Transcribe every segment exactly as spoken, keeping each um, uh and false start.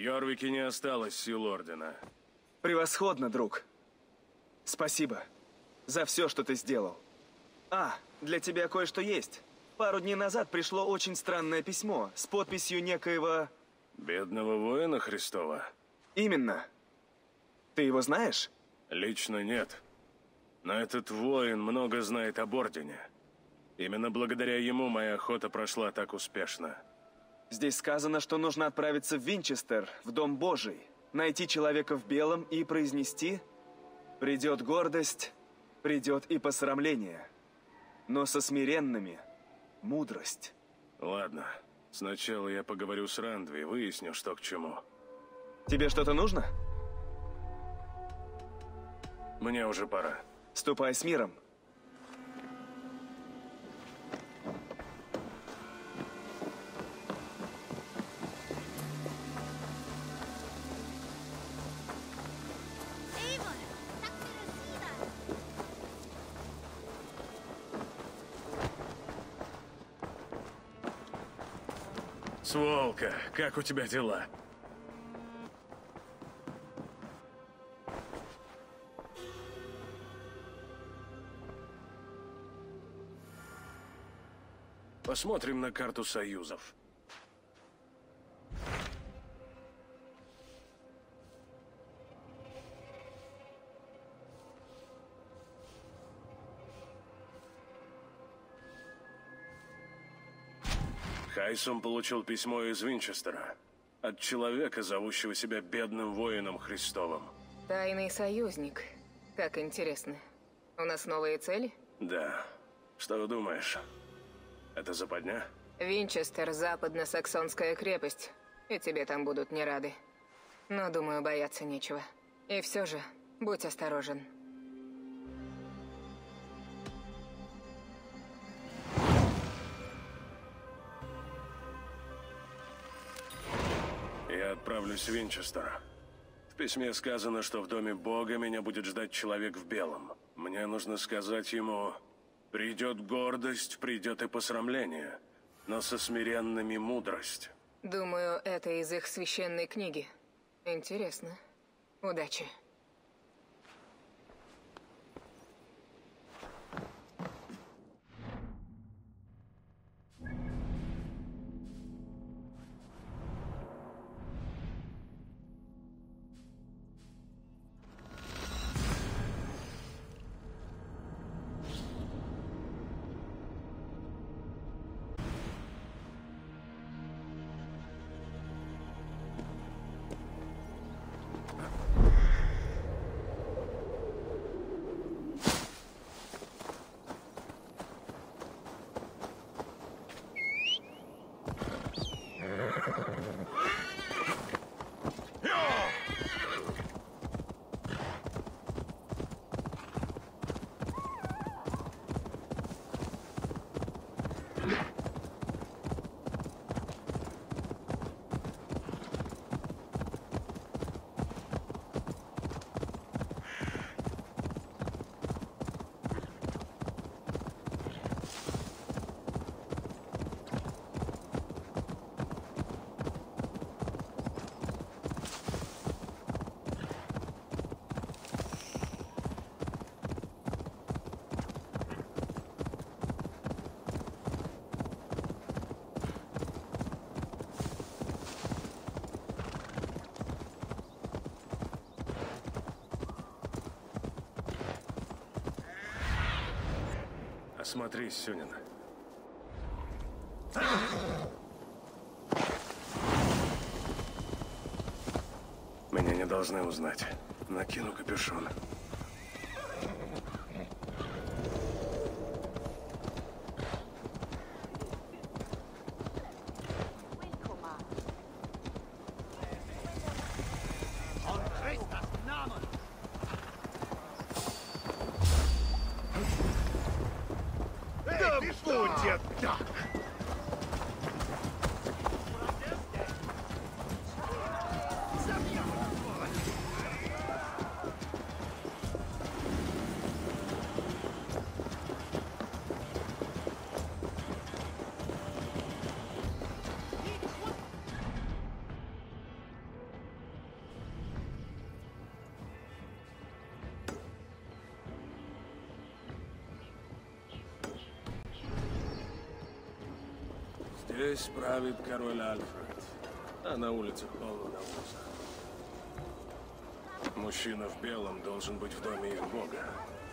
Йорвике не осталось сил Ордена. Превосходно, друг. Спасибо за все, что ты сделал. А, для тебя кое-что есть. Пару дней назад пришло очень странное письмо с подписью некоего... Бедного воина Христова? Именно. Ты его знаешь? Лично нет. Но этот воин много знает об Ордене. Именно благодаря ему моя охота прошла так успешно. Здесь сказано, что нужно отправиться в Винчестер, в Дом Божий, найти человека в белом и произнести: «Придет гордость, придет и посрамление, но со смиренными мудрость». Ладно, сначала я поговорю с Рандви и выясню, что к чему. Тебе что-то нужно? Мне уже пора. Ступай с миром. Сволка, как у тебя дела? Посмотрим на карту союзов. Хайсум получил письмо из Винчестера от человека, зовущего себя бедным воином Христовым. Тайный союзник. Как интересно. У нас новые цели? Да. Что думаешь? Это западня? Винчестер — западно-саксонская крепость, и тебе там будут не рады. Но, думаю, бояться нечего. И все же, будь осторожен. Я отправлюсь в Винчестер. В письме сказано, что в Доме Бога меня будет ждать человек в белом. Мне нужно сказать ему: придет гордость, придет и посрамление, но со смиренными мудрость. Думаю, это из их священной книги. Интересно. Удачи. Осмотрись, Сюнин. Меня не должны узнать. Накину капюшон. Будет так! Здесь правит король Альфред, а на улицах полно навоза. Мужчина в белом должен быть в доме их бога.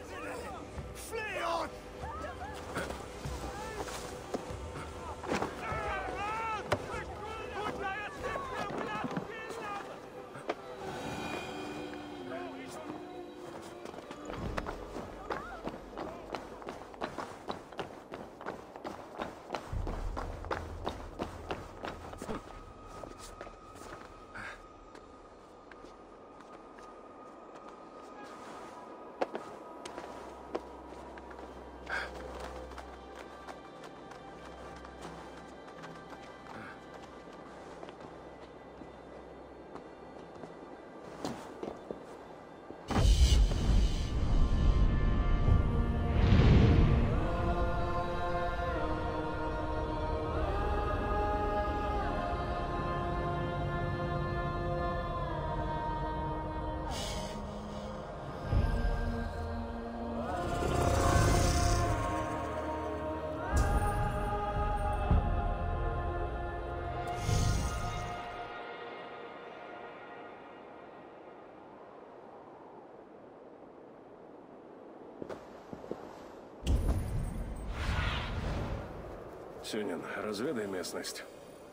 Сюнин, разведай местность.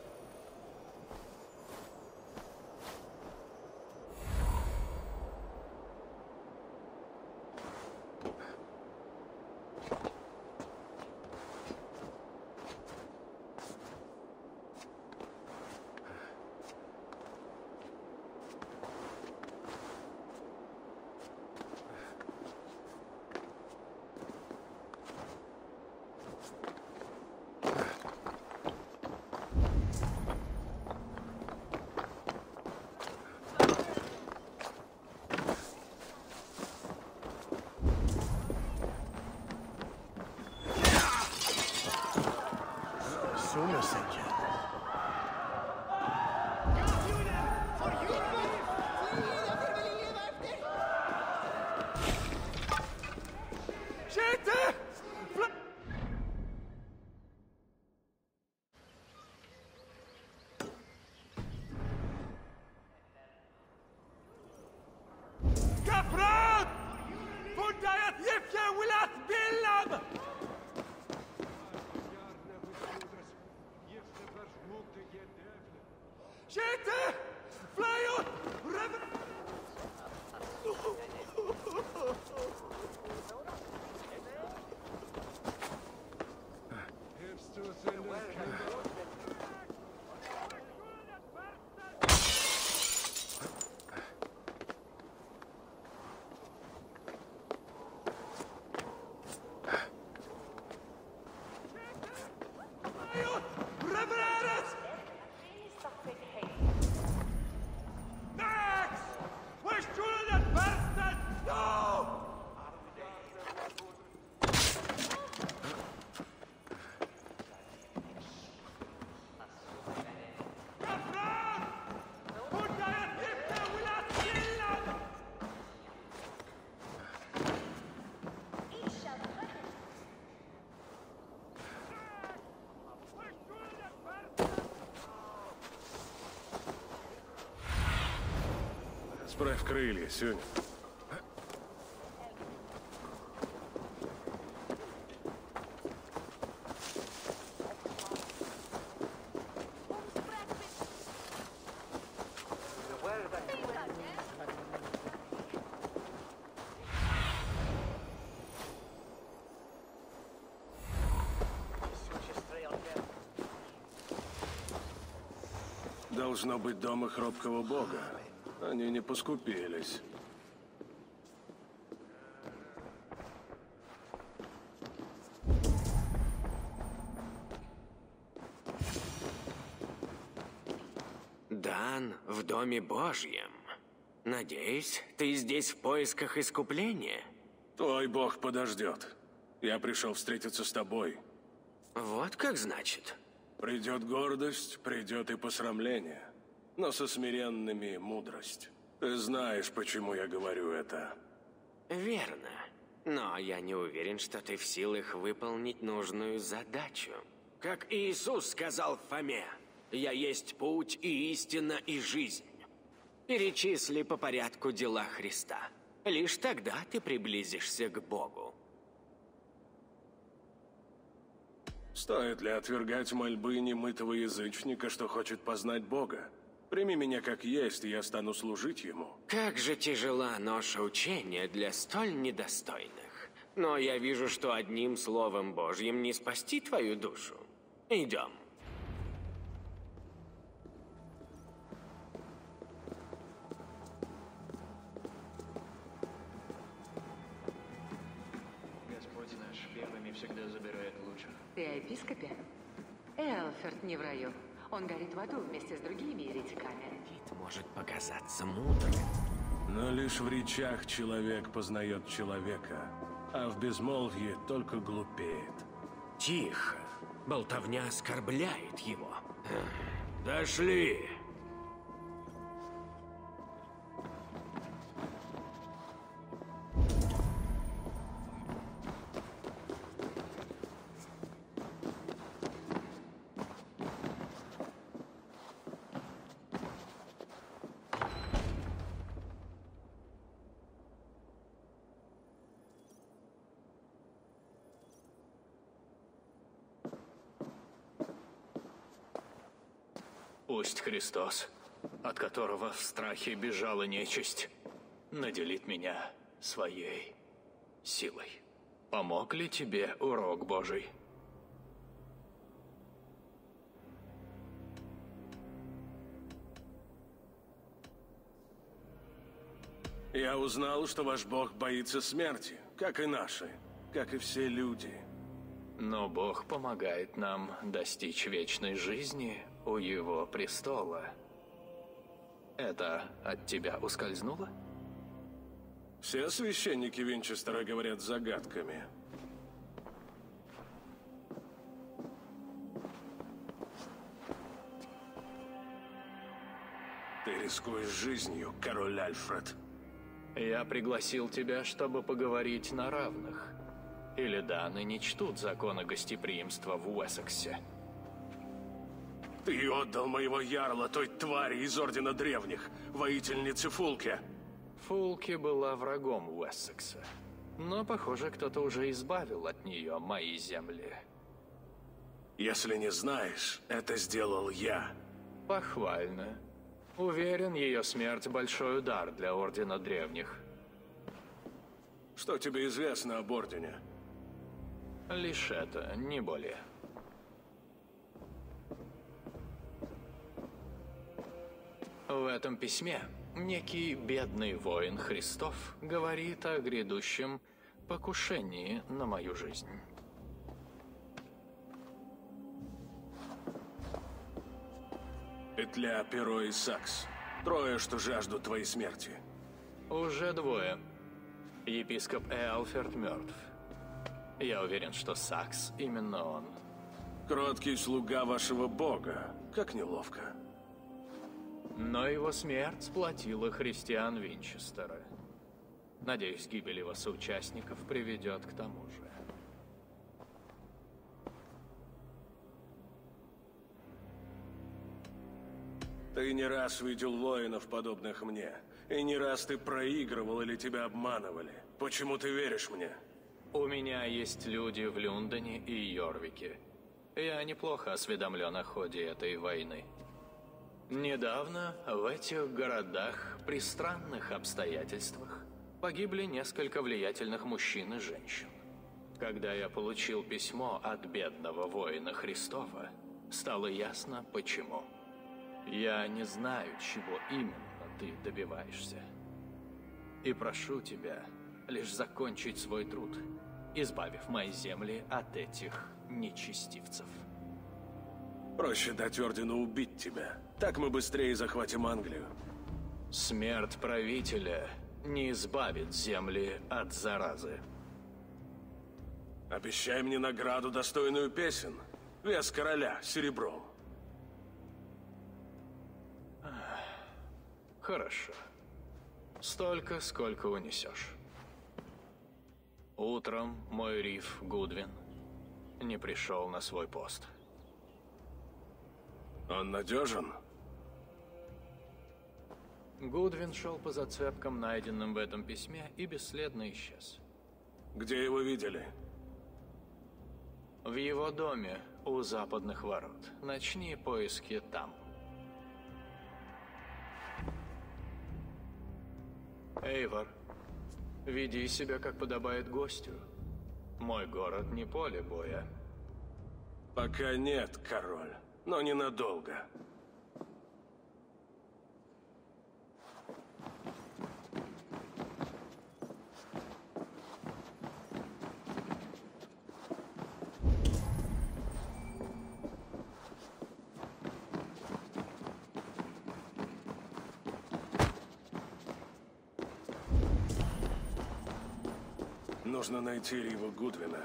Справь крылья, Сюнь. Должно быть дом их робкого бога. Они не поскупились. Дан в Доме Божьем. Надеюсь, ты здесь в поисках искупления? Твой бог подождет. Я пришел встретиться с тобой. Вот как значит? Придет гордость, придет и посрамление. Но со смиренными мудрость. Ты знаешь, почему я говорю это. Верно. Но я не уверен, что ты в силах выполнить нужную задачу. Как Иисус сказал Фоме, «Я есть путь и истина и жизнь». Перечисли по порядку дела Христа. Лишь тогда ты приблизишься к Богу. Стоит ли отвергать мольбы немытого язычника, что хочет познать Бога? Прими меня как есть, и я стану служить Ему. Как же тяжела ноша учения для столь недостойных. Но я вижу, что одним словом Божьим не спасти твою душу. Идем. Господь наш первыми всегда забирает лучших. Ты о епископе? Элферт не в раю. Он горит в аду вместе с другими еретиками. Вид может показаться мудрым. Но лишь в речах человек познает человека, а в безмолвии только глупеет. Тихо. Болтовня оскорбляет его. Дошли. Пусть Христос, от которого в страхе бежала нечисть, наделит меня своей силой. Помог ли тебе урок Божий? Я узнал, что ваш Бог боится смерти, как и наши, как и все люди. Но Бог помогает нам достичь вечной жизни у Его престола. Это от тебя ускользнуло? Все священники Винчестера говорят загадками. Ты рискуешь жизнью, король Альфред. Я пригласил тебя, чтобы поговорить на равных. Или Даны не чтут закона гостеприимства в Уэссексе? Ты отдал моего ярла той твари из Ордена Древних, воительнице Фулке. Фулки была врагом Уэссекса. Но, похоже, кто-то уже избавил от нее мои земли. Если не знаешь, это сделал я. Похвально. Уверен, ее смерть большой удар для Ордена Древних. Что тебе известно об Ордене? Лишь это, не более. В этом письме некий бедный воин Христов говорит о грядущем покушении на мою жизнь. Петля, перо и сакс. Трое, что жаждут твоей смерти. Уже двое. Епископ Эалферт мертв. Я уверен, что Сакс именно он. Кроткий слуга вашего бога. Как неловко. Но его смерть сплотила христиан Винчестера. Надеюсь, гибель его соучастников приведет к тому же. Ты не раз видел воинов, подобных мне. И не раз ты проигрывал или тебя обманывали. Почему ты веришь мне? У меня есть люди в Люндоне и Йорвике. Я неплохо осведомлен о ходе этой войны. Недавно в этих городах при странных обстоятельствах погибли несколько влиятельных мужчин и женщин. Когда я получил письмо от бедного воина Христова, стало ясно, почему. Я не знаю, чего именно ты добиваешься. И прошу тебя лишь закончить свой труд, избавив мои земли от этих нечестивцев. Проще дать Ордену убить тебя. Так мы быстрее захватим Англию. Смерть правителя не избавит земли от заразы. Обещай мне награду, достойную песен. Вес короля серебром. Хорошо. Столько, сколько унесешь. Утром мой риф Гудвин не пришел на свой пост. Он надежен? Гудвин шел по зацепкам, найденным в этом письме, и бесследно исчез. Где его видели? В его доме у западных ворот. Начни поиски там. Эйвор, веди себя, как подобает гостю. Мой город не поле боя. Пока нет, король, но ненадолго. Нужно найти Рива Гудвина.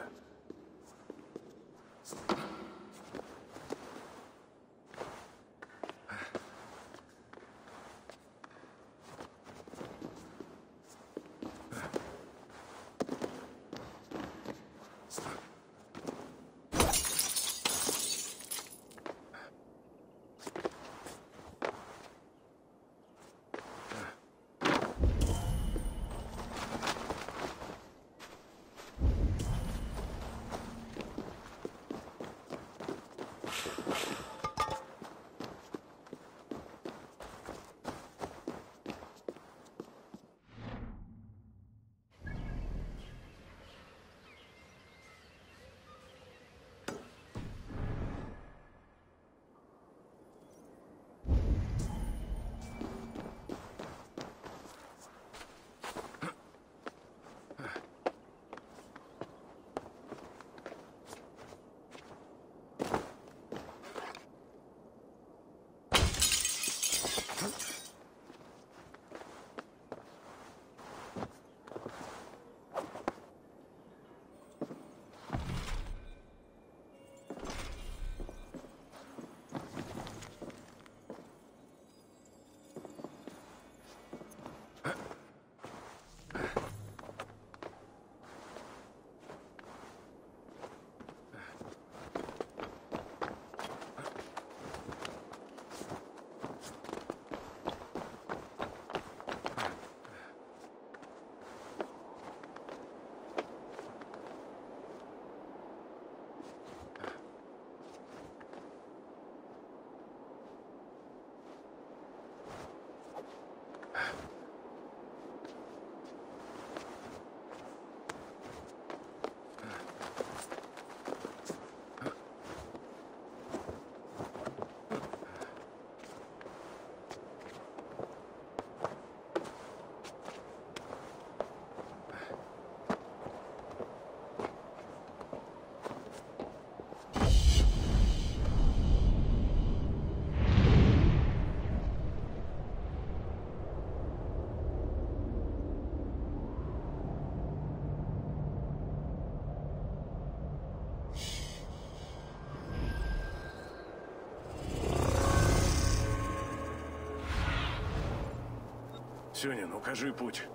Сюнин, укажи путь.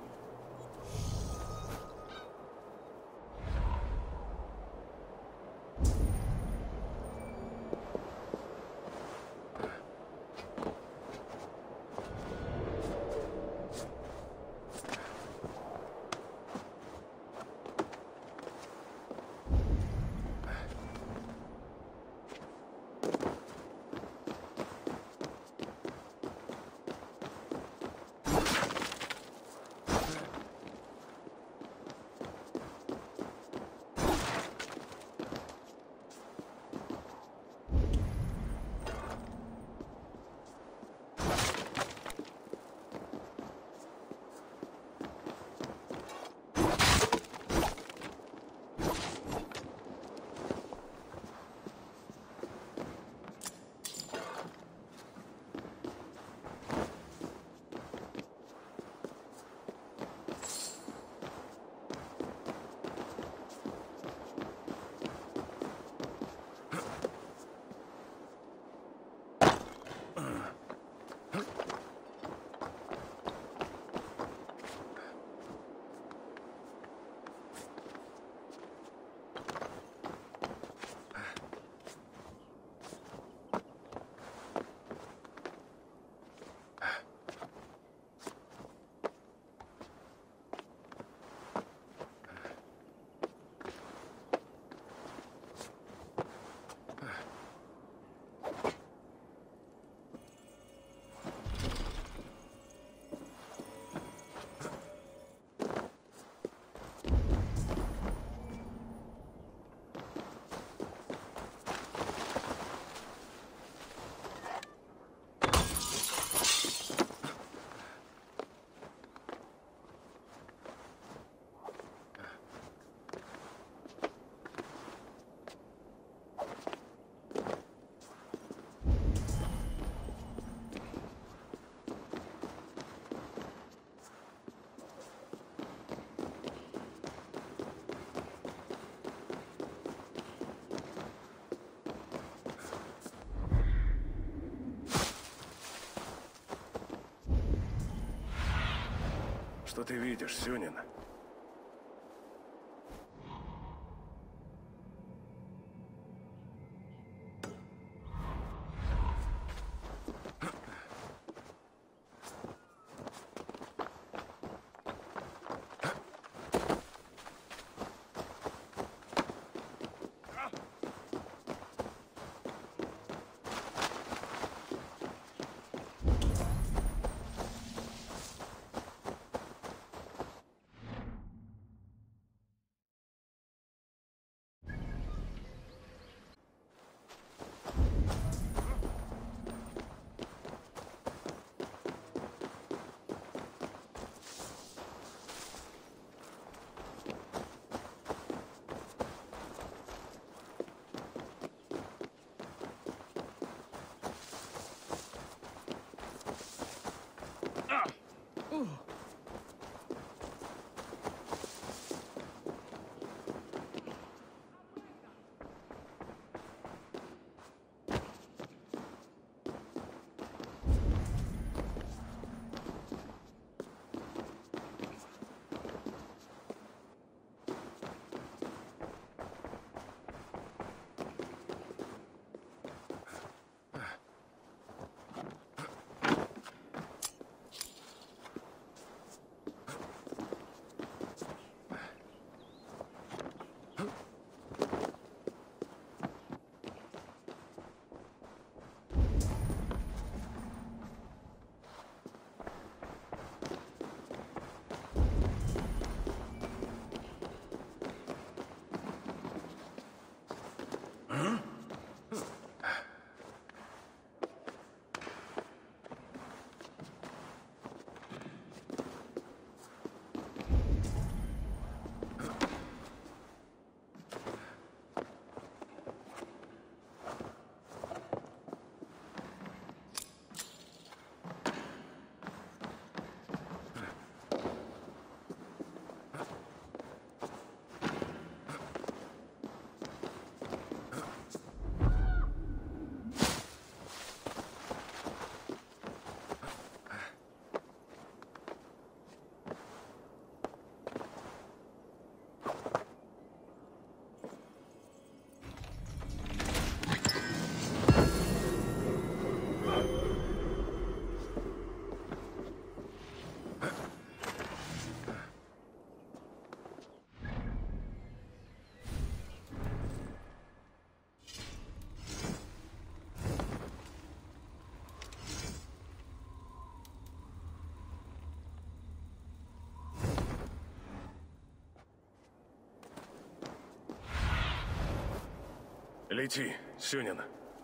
Что ты видишь, Сюнин? Лети, Сюнин.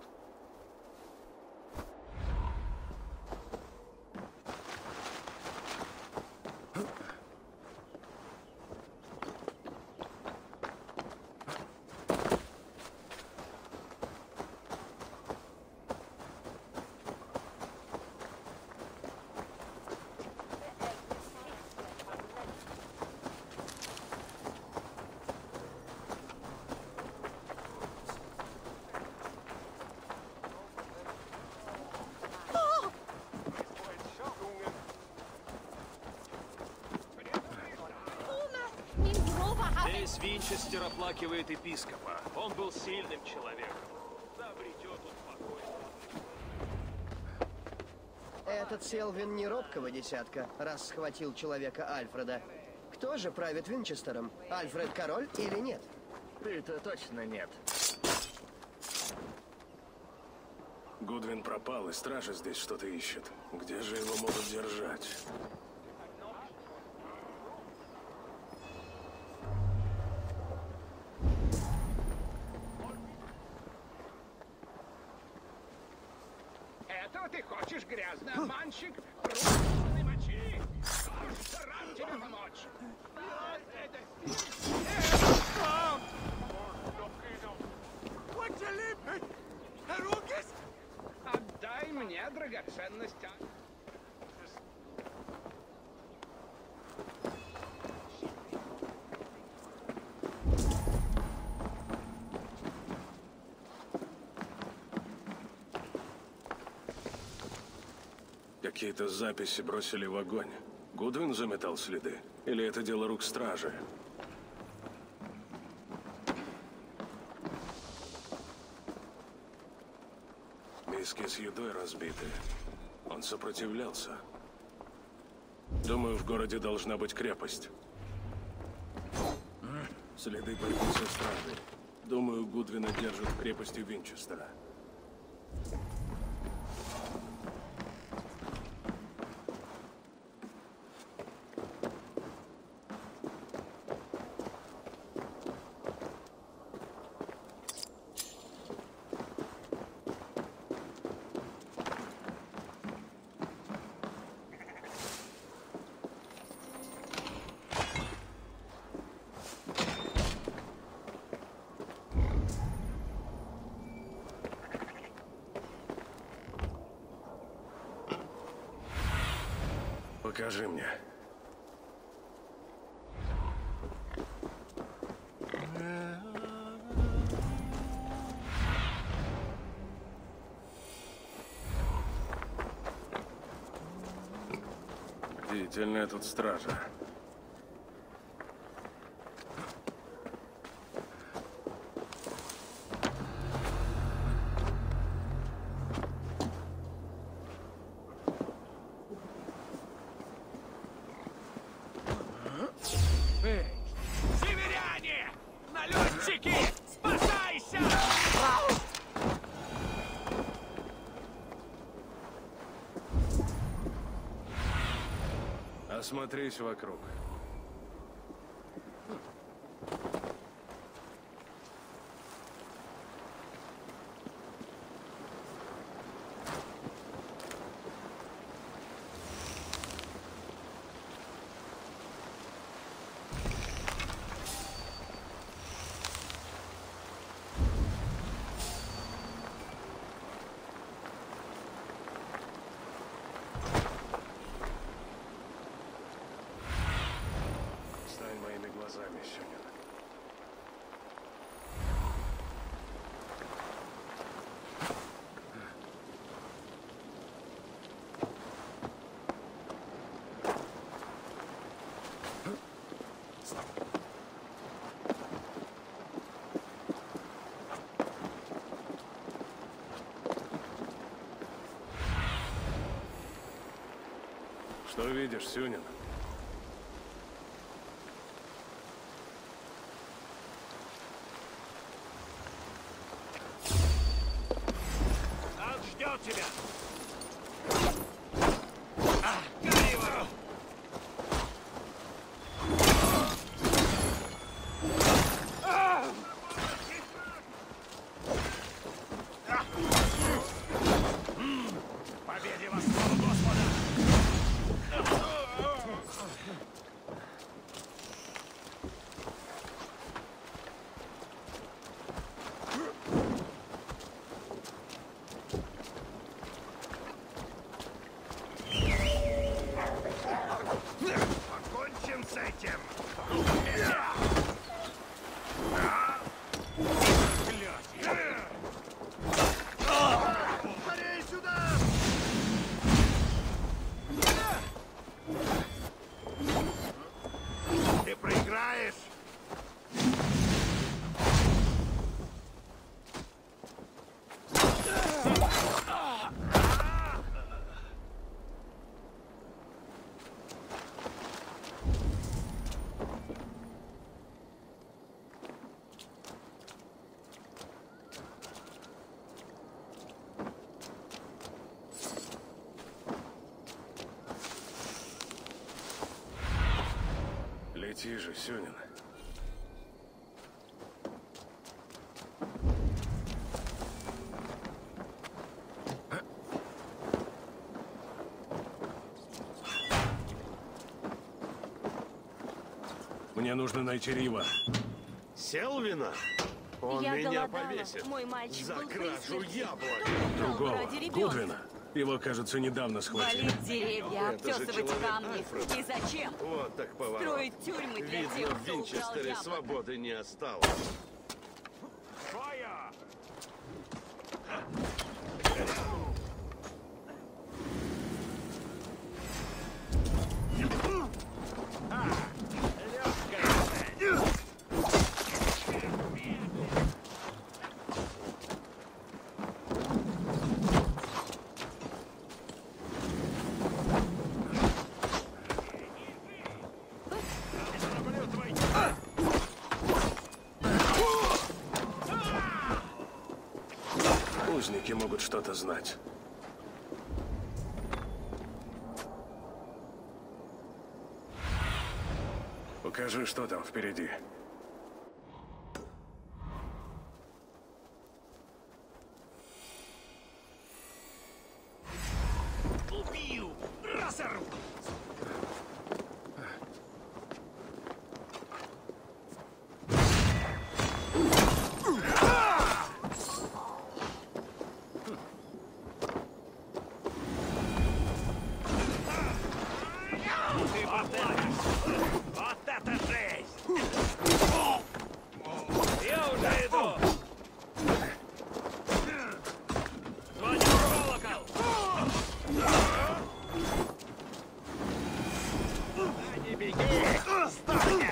Весь Винчестер оплакивает епископа. Он был сильным человеком. Да обретет он покой. Этот Селвин не робкого десятка, раз схватил человека Альфреда. Кто же правит Винчестером? Альфред король или нет? Ты-то точно нет. Гудвин пропал, и стража здесь что-то ищет. Где же его могут держать? Этого ты хочешь, грязный обманщик? Руки мочи! Рад тебе помочь! Отдай мне драгоценность. Какие-то записи бросили в огонь. Гудвин заметал следы? Или это дело рук стражи? Миски с едой разбиты. Он сопротивлялся. Думаю, в городе должна быть крепость. Следы борьбы со стражей. Думаю, Гудвина держат в крепости Винчестера. Покажи мне. Бдительная тут стража. Северяне! Налетчики! Спасайся! Осмотрись вокруг. Стань моими глазами, Сюнин. Что видишь, Сюнин? Он ждет тебя! А, гори его! А! Победе во славу Господа! Покончим с этим! Скорее сюда! Ты проиграешь! Лети же, Сюнин. Мне нужно найти Рива. Селвина? Он Я меня голодала. повесит. Мой мальчик За был при кражу смерти. яблок. Кто Другого. ради ребенка? Гудвина. Его, кажется, недавно схватили. Валить деревья, Это же обтесывать человек камни. Альфреда. И зачем? Вот так поворот. Строить тюрьмы для Видно, тех, в кто украл Винчестере яблоко. свободы не осталось. Фая! узники могут что-то знать. Покажи, что там впереди. Убью! Разорву! Ты поплачешь! Вот это жесть! Я уже иду! Звоню в колокол! А не беги! Сдохнешь!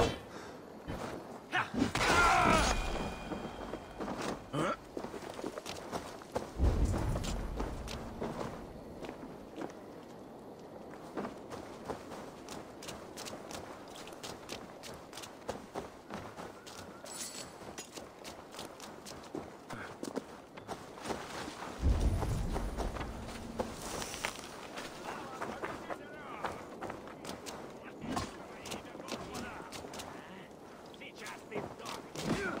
Сейчас ты сдохнешь!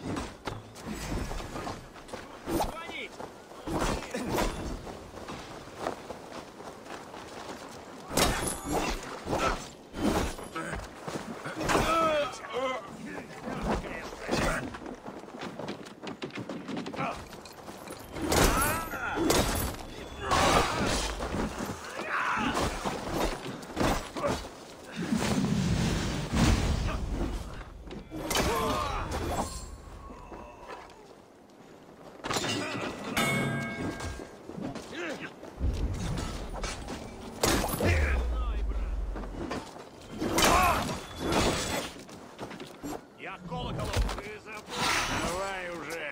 Звонить! Я к колоколу! Ты забыл! Давай уже!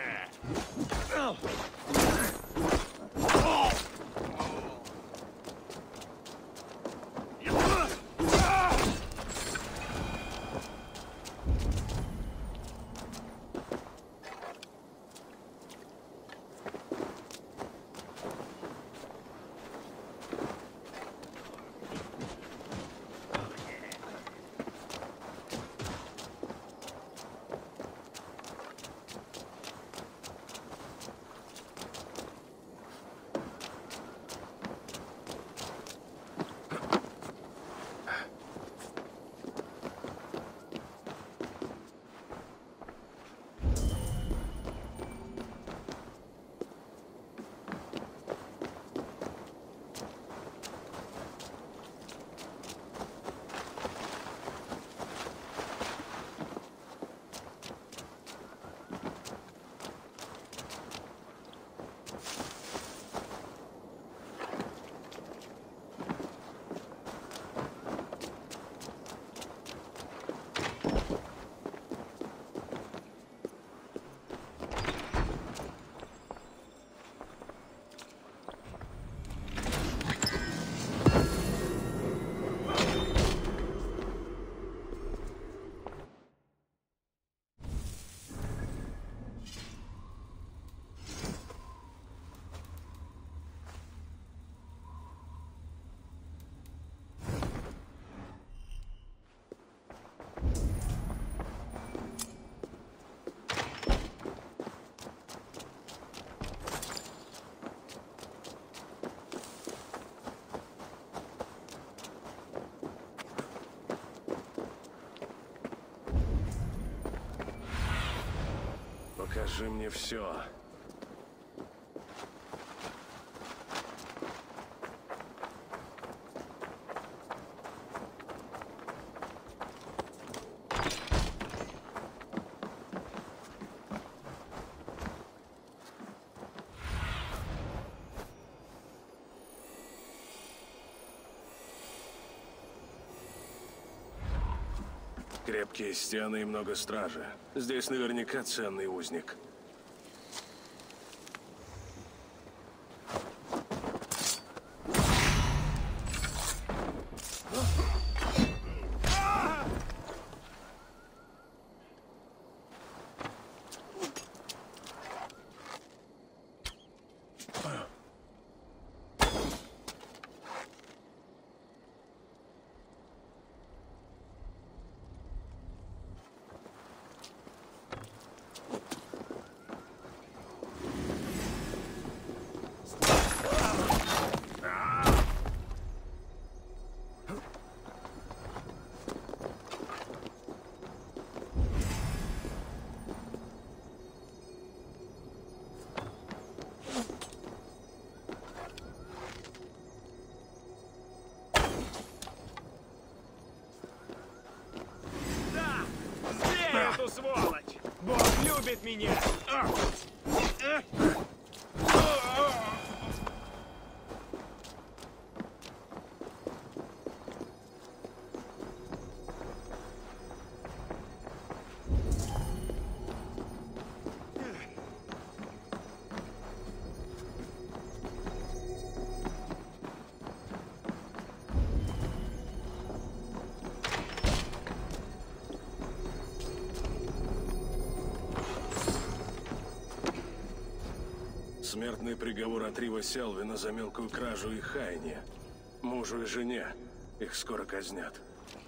Покажи мне все. Крепкие стены и много стражи. Здесь наверняка ценный узник. любит меня! Смертный приговор от Рива Селвина за мелкую кражу и хаяние. Мужу и жене. Их скоро казнят.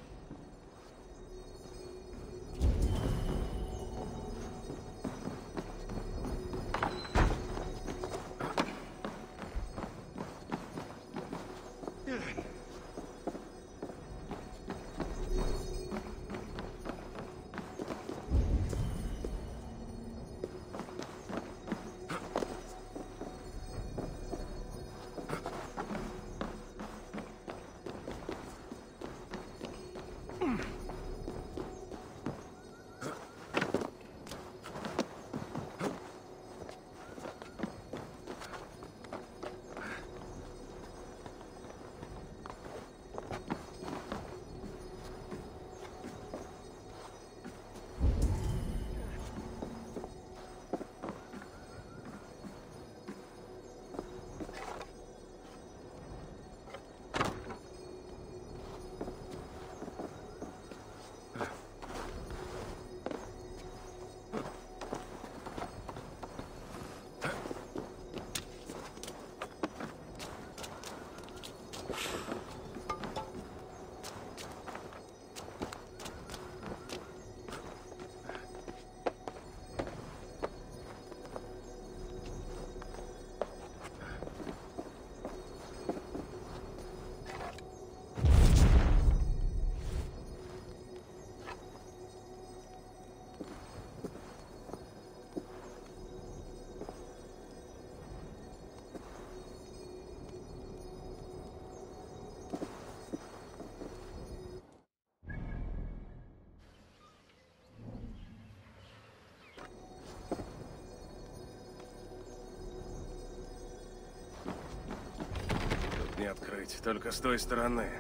Не открыть, только с той стороны.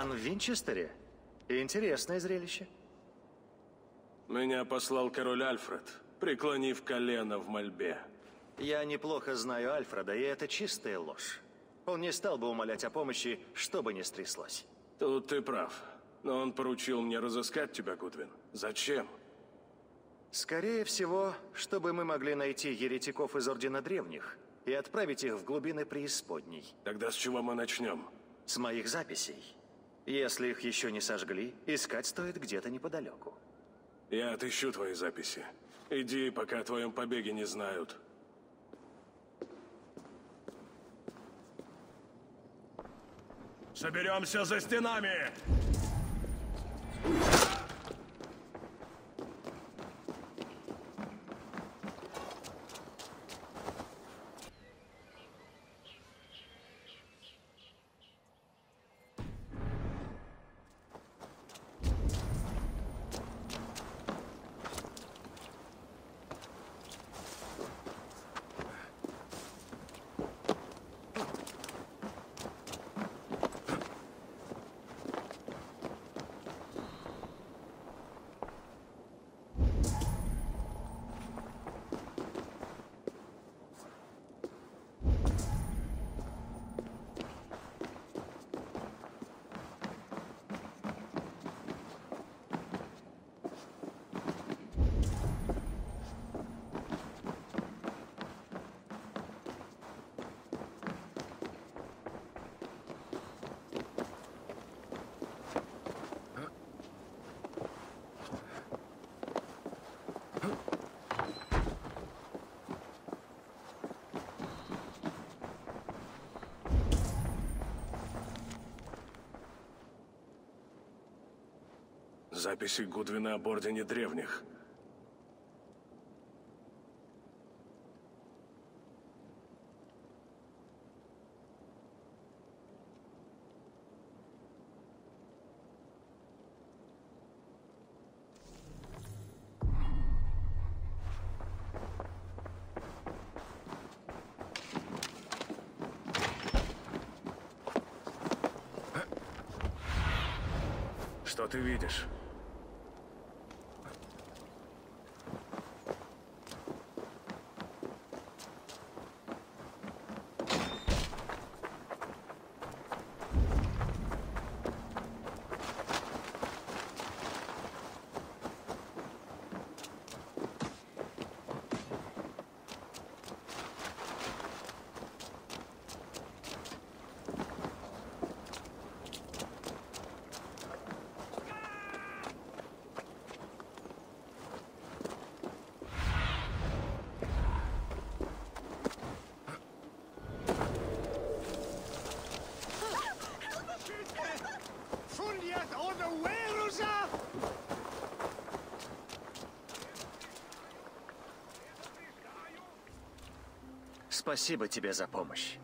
План в Винчестере? Интересное зрелище. Меня послал король Альфред, преклонив колено в мольбе. Я неплохо знаю Альфреда, и это чистая ложь. Он не стал бы умолять о помощи, что бы ни стряслось. Тут ты прав. Но он поручил мне разыскать тебя, Гудвин. Зачем? Скорее всего, чтобы мы могли найти еретиков из Ордена Древних и отправить их в глубины преисподней. Тогда с чего мы начнем? С моих записей. Если их еще не сожгли, искать стоит где-то неподалеку. Я отыщу твои записи. Иди, пока о твоем побеге не знают. Соберемся за стенами! Записи Гудвина об Ордене Древних. Что ты видишь? Спасибо тебе за помощь.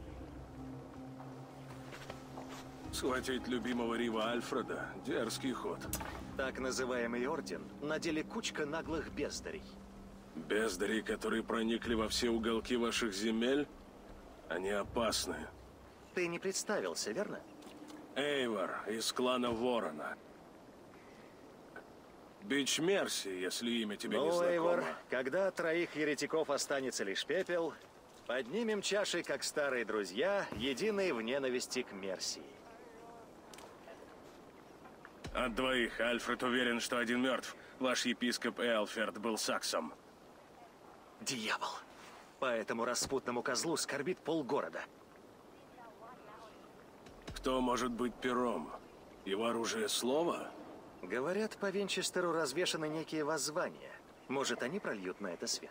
Схватить любимого Рива Альфреда – дерзкий ход. Так называемый Орден на деле кучка наглых бездарей. Бездари, которые проникли во все уголки ваших земель? Они опасны. Ты не представился, верно? Эйвор из клана Ворона. Бич Мерси, если имя тебе ну, не знакомо. Эйвор, когда от троих еретиков останется лишь пепел, поднимем чаши, как старые друзья, единые в ненависти к Мерсии. От двоих Альфред уверен, что один мертв. Ваш епископ Элферт был саксом. Дьявол. По этому распутному козлу скорбит полгорода. Кто может быть пером? Его оружие слово? Говорят, по Винчестеру развешаны некие воззвания. Может, они прольют на это свет?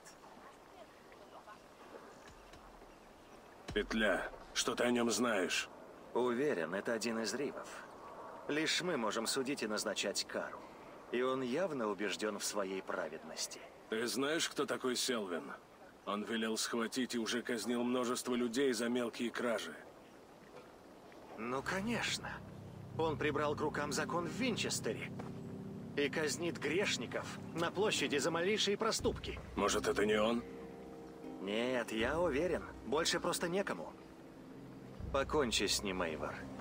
Петля, что ты о нем знаешь? Уверен, это один из Ривов. Лишь мы можем судить и назначать кару. И он явно убежден в своей праведности. Ты знаешь, кто такой Селвин? Он велел схватить и уже казнил множество людей за мелкие кражи. Ну, конечно. Он прибрал к рукам закон в Винчестере. И казнит грешников на площади за малейшие проступки. Может, это не он? Нет, я уверен. Больше просто некому. Покончи с ним, Эйвор.